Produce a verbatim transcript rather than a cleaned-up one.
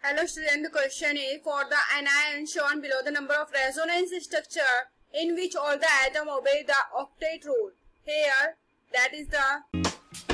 Hello student, the question is for the anion shown below the number of resonance structure in which all the atom obey the octet rule. Here that is the